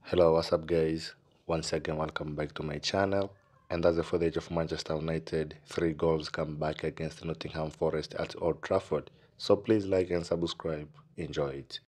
Hello, what's up guys? Once again, welcome back to my channel. And that's the footage of Manchester United 3 goals come back against Nottingham Forest at Old Trafford. So please like and subscribe. Enjoy it.